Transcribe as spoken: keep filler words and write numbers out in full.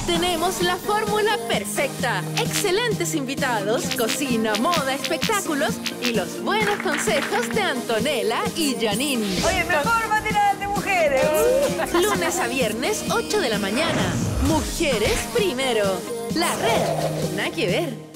Tenemos la fórmula perfecta. Excelentes invitados, cocina, moda, espectáculos y los buenos consejos de Antonella y Janine. Oye, mejor matinal de mujeres. Lunes a viernes, ocho de la mañana. Mujeres primero. La red. Nada que ver.